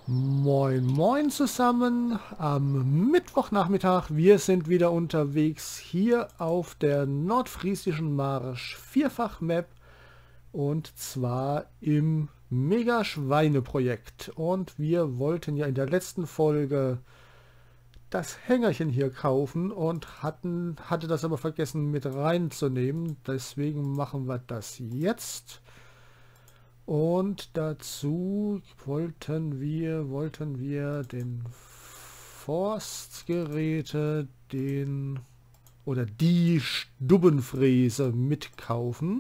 Moin Moin zusammen am Mittwochnachmittag. Wir sind wieder unterwegs hier auf der Nordfriesischen Marsch Vierfach-Map und zwar im Mega-Schweine-Projekt. Und wir wollten ja in der letzten Folge das Hängerchen hier kaufen und hatte das aber vergessen mit reinzunehmen. Deswegen machen wir das jetzt. Und dazu wollten wir den Forstgeräte, oder die Stubbenfräse mitkaufen.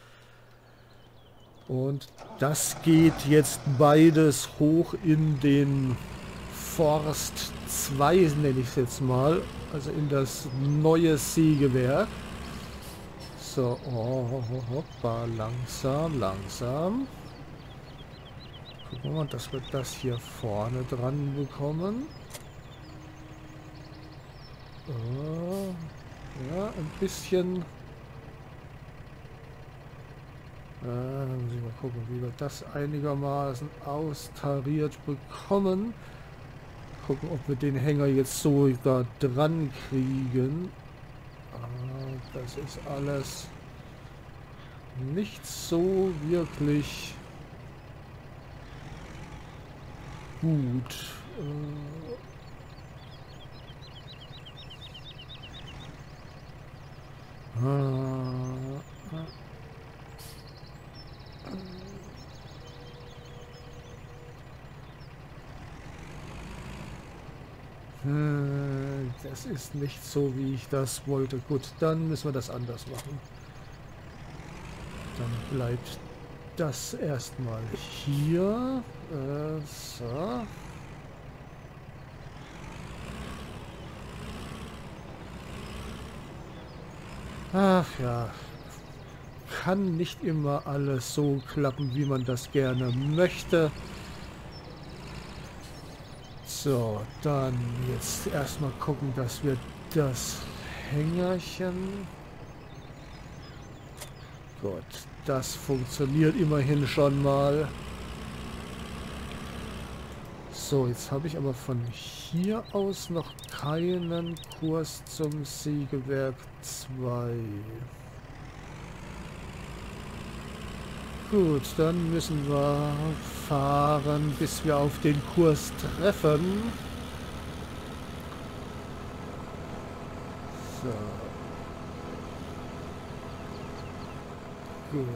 Und das geht jetzt beides hoch in den Forst 2, nenne ich es jetzt mal. Also in das neue Sägewerk. So, hoppa, langsam, langsam. Gucken wir mal, dass wir das hier vorne dran bekommen. Ja, ein bisschen. Muss ich mal gucken, wie wir das einigermaßen austariert bekommen. Gucken, ob wir den Hänger jetzt so da dran kriegen. Das ist alles nicht so wirklich gut. Das ist nicht so, wie ich das wollte. Gut, dann müssen wir das anders machen. Dann bleibt das erstmal hier. So. Ach ja. Kann nicht immer alles so klappen, wie man das gerne möchte. So, dann jetzt erstmal gucken, dass wir das Hängerchen... Gut, das funktioniert immerhin schon mal. So, jetzt habe ich aber von hier aus noch keinen Kurs zum Sägewerk 2. Gut, dann müssen wir fahren, bis wir auf den Kurs treffen. So. Gut.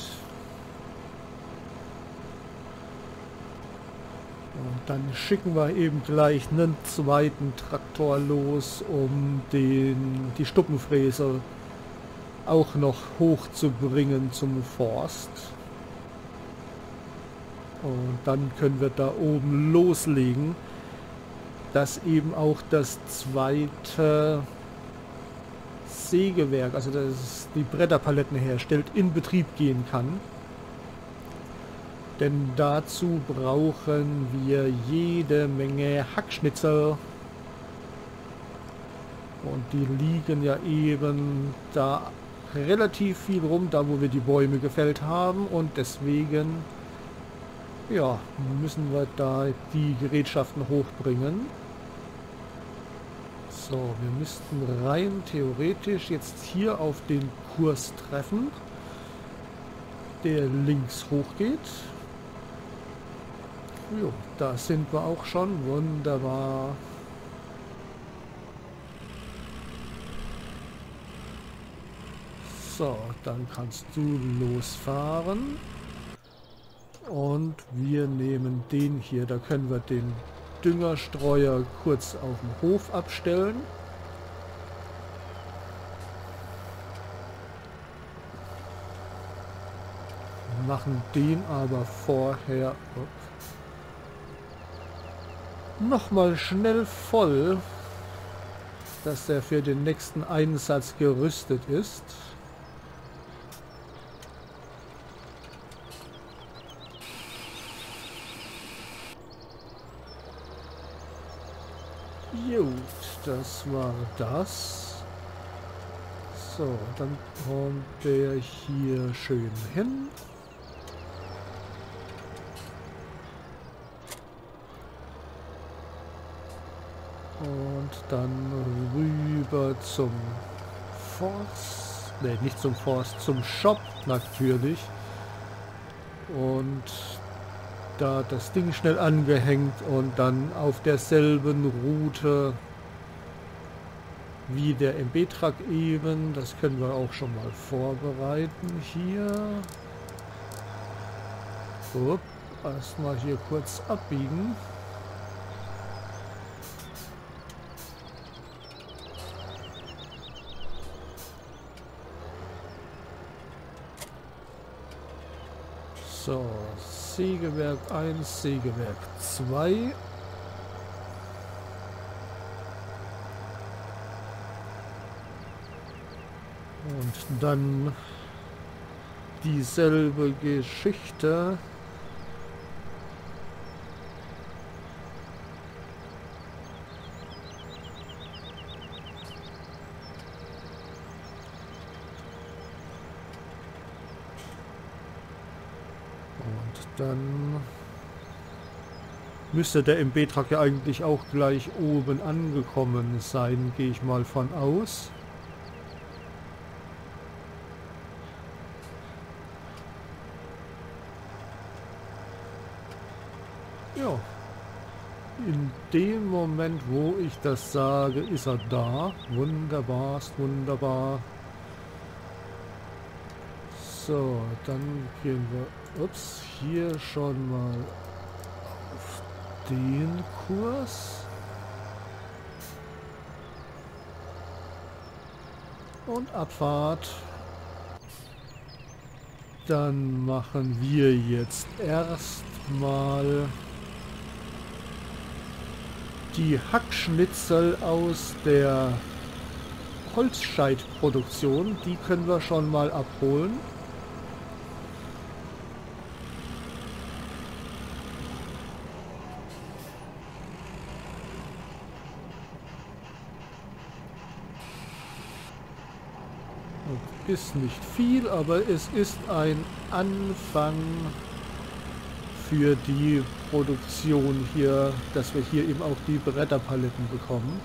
Und dann schicken wir eben gleich einen zweiten Traktor los, um die Stubbenfräse auch noch hochzubringen zum Forst. Und dann können wir da oben loslegen, dass eben auch das zweite Sägewerk, also das die Bretterpaletten herstellt, in Betrieb gehen kann. Denn dazu brauchen wir jede Menge Hackschnitzel. Und die liegen ja eben da relativ viel rum, da wo wir die Bäume gefällt haben. Und deswegen, ja, müssen wir da die Gerätschaften hochbringen. So, wir müssten rein theoretisch jetzt hier auf den Kurs treffen, der links hoch geht. Jo, da sind wir auch schon. Wunderbar. So, dann kannst du losfahren. Und wir nehmen den hier. Da können wir den Düngerstreuer kurz auf dem Hof abstellen. Machen den aber vorher nochmal schnell voll, dass der für den nächsten Einsatz gerüstet ist. Gut, das war das. So, dann kommt der hier schön hin. Und dann rüber zum Forst. Ne, nicht zum Forst, zum Shop natürlich. Und da das Ding schnell angehängt und dann auf derselben Route wie der MB-Truck eben. Das können wir auch schon mal vorbereiten hier. Upp, erstmal hier kurz abbiegen. So, Sägewerk 1, Sägewerk 2. Und dann dieselbe Geschichte. Und dann müsste der MB-Truck ja eigentlich auch gleich oben angekommen sein, gehe ich mal von aus. Ja, in dem Moment, wo ich das sage, ist er da. Wunderbar, wunderbar. So, dann gehen wir, ups, hier schon mal auf den Kurs. Und Abfahrt. Dann machen wir jetzt erstmal die Hackschnitzel aus der Holzscheitproduktion. Die können wir schon mal abholen. Ist nicht viel, aber es ist ein Anfang für die Produktion hier, dass wir hier eben auch die Bretterpaletten bekommen.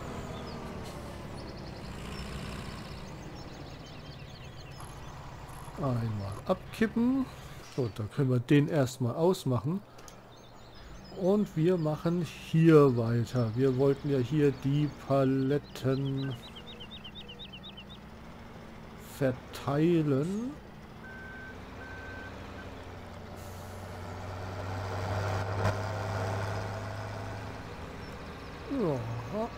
Einmal abkippen. So, da können wir den erstmal ausmachen. Und wir machen hier weiter. Wir wollten ja hier die Paletten verteilen. Ja.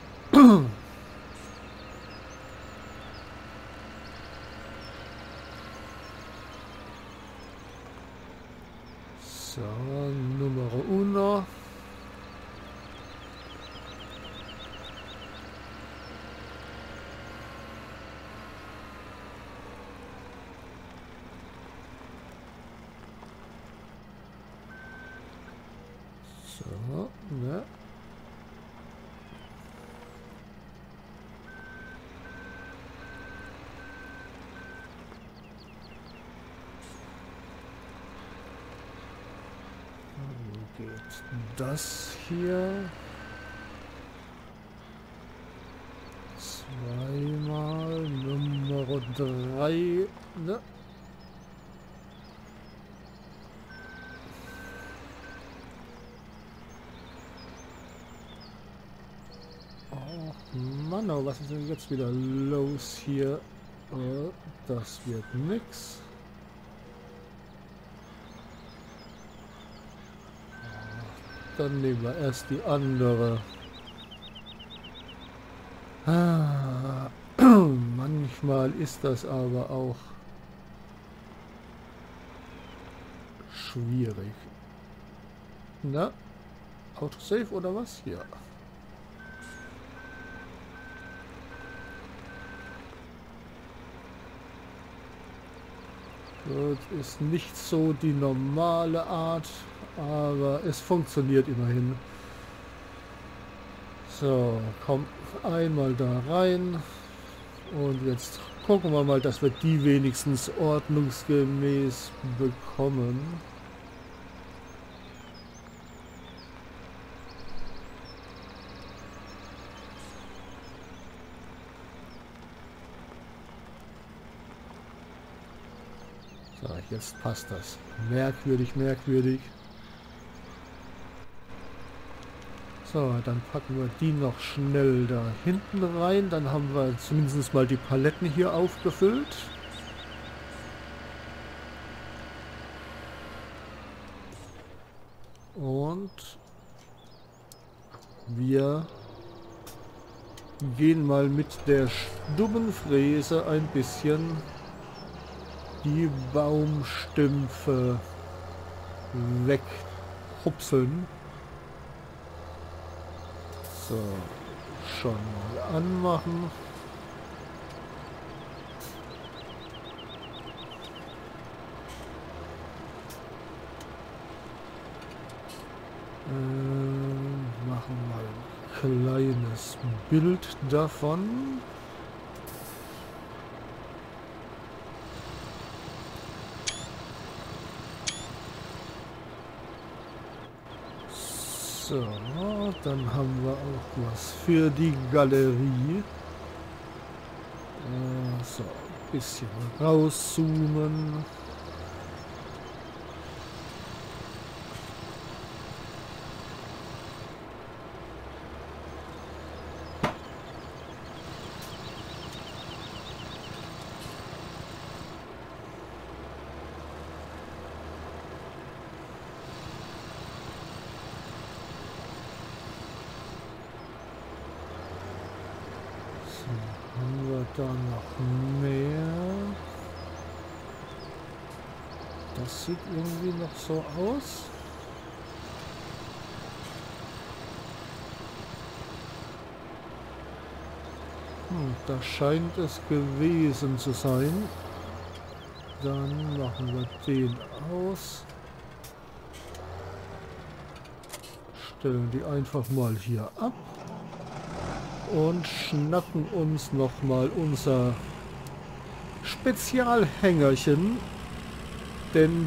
So, Numero uno. So, ne? Wo geht das hier? Zweimal Nummer 3. Ne? Mann, oh, was ist denn jetzt wieder los hier? Das wird nix. Dann nehmen wir erst die andere. Manchmal ist das aber auch schwierig. Na, Autosave oder was? Ja. Das ist nicht so die normale Art, aber es funktioniert immerhin. So, komm einmal da rein und jetzt gucken wir mal, dass wir die wenigstens ordnungsgemäß bekommen. So, jetzt passt das. Merkwürdig, merkwürdig. So, dann packen wir die noch schnell da hinten rein. Dann haben wir zumindest mal die Paletten hier aufgefüllt. Und wir gehen mal mit der Stubbenfräse ein bisschen die Baumstümpfe weghupseln. So, schon mal anmachen. Machen mal ein kleines Bild davon. So, dann haben wir auch was für die Galerie. So, ein bisschen rauszoomen. Haben wir da noch mehr? Das sieht irgendwie noch so aus. Da scheint es gewesen zu sein. Dann machen wir den aus. Stellen die einfach mal hier ab. Und schnappen uns nochmal unser Spezialhängerchen. Denn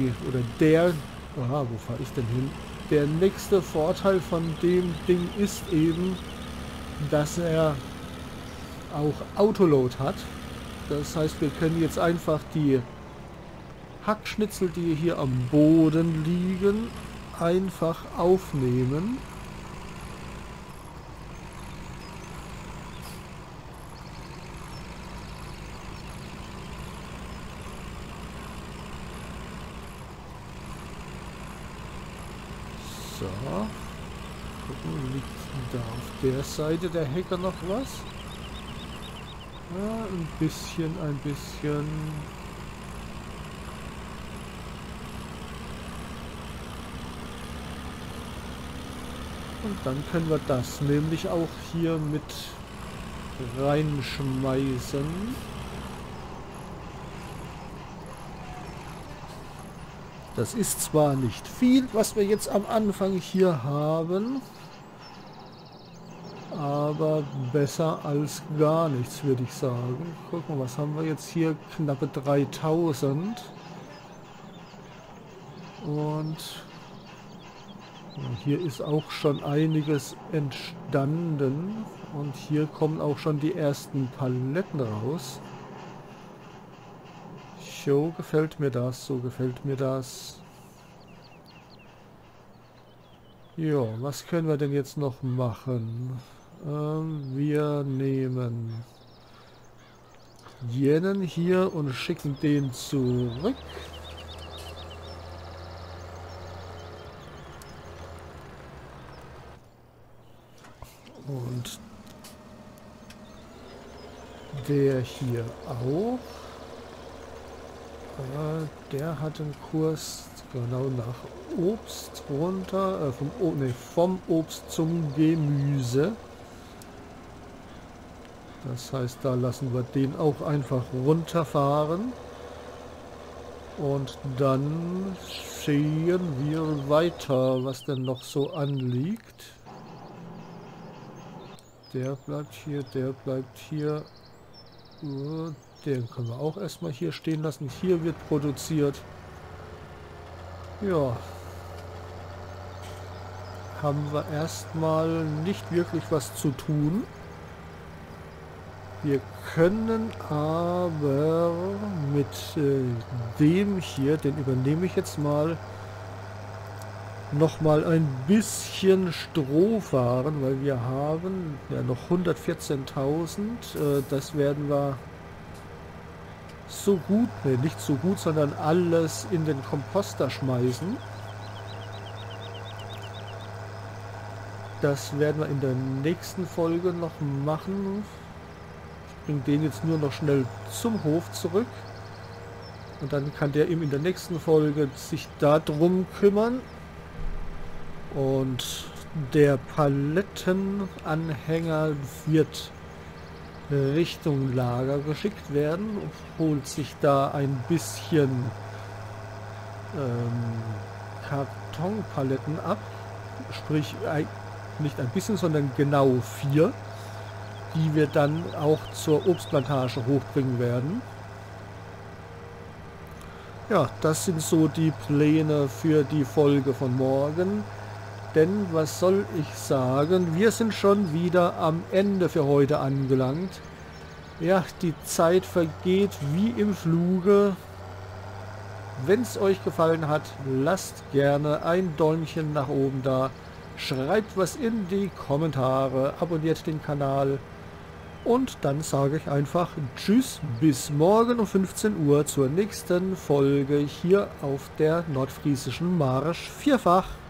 wo fahre ich denn hin? Der nächste Vorteil von dem Ding ist eben, dass er auch Autoload hat. Das heißt, wir können jetzt einfach die Hackschnitzel, die hier am Boden liegen, einfach aufnehmen. So, gucken, liegt da auf der Seite der Hacker noch was? Ja, ein bisschen. Und dann können wir das nämlich auch hier mit reinschmeißen. Das ist zwar nicht viel, was wir jetzt am Anfang hier haben, aber besser als gar nichts, würde ich sagen. Guck mal, was haben wir jetzt hier? Knappe 3000. Und hier ist auch schon einiges entstanden. Und hier kommen auch schon die ersten Paletten raus. So gefällt mir das, so gefällt mir das. Ja, was können wir denn jetzt noch machen? Wir nehmen jenen hier und schicken den zurück. Und der hier auch. Der hat einen Kurs genau nach Obst runter, vom Obst zum Gemüse. Das heißt, da lassen wir den auch einfach runterfahren. Und dann sehen wir weiter, was denn noch so anliegt. Der bleibt hier, der bleibt hier. Den können wir auch erstmal hier stehen lassen. Hier wird produziert. Ja. Haben wir erstmal nicht wirklich was zu tun. Wir können aber mit dem hier, den übernehme ich jetzt mal, nochmal ein bisschen Stroh fahren, weil wir haben ja noch 114.000. Das werden wir so gut, ne, nicht so gut, sondern alles in den Komposter schmeißen. Das werden wir in der nächsten Folge noch machen. Ich bringe den jetzt nur noch schnell zum Hof zurück. Und dann kann der ihm in der nächsten Folge sich darum kümmern. Und der Palettenanhänger wird Richtung Lager geschickt werden. Holt sich da ein bisschen Kartonpaletten ab. Sprich, nicht ein bisschen, sondern genau 4. Die wir dann auch zur Obstplantage hochbringen werden. Ja, das sind so die Pläne für die Folge von morgen. Denn was soll ich sagen, wir sind schon wieder am Ende für heute angelangt. Ja, die Zeit vergeht wie im Fluge. Wenn es euch gefallen hat, lasst gerne ein Däumchen nach oben da. Schreibt was in die Kommentare, abonniert den Kanal. Und dann sage ich einfach Tschüss, bis morgen um 15 Uhr zur nächsten Folge hier auf der Nordfriesischen Marsch Vierfach.